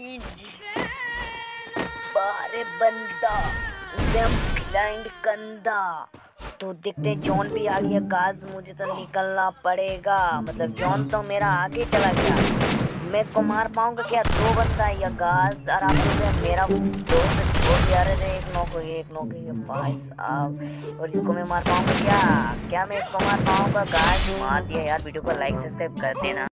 बाहर बंदा, उसे हम खिलाएंगे कंधा। तो देखते हैं, जॉन भी आ गया गाइस। मुझे तो निकलना पड़ेगा, मतलब जॉन तो मेरा आगे चला गया। मैं इसको मार पाऊंगा क्या? दो बंदा है या गाइस। और आप लोग हैं, मेरा दोस्त वो भी आ रहे थे। एक नॉक हो गया भाई साहब। और इसको मैं मार पाऊंगा क्या? क्या मैं इसको मार पाऊंगा? गाइस मार दिया यार। वीडियो को लाइक सब्सक्राइब कर देना।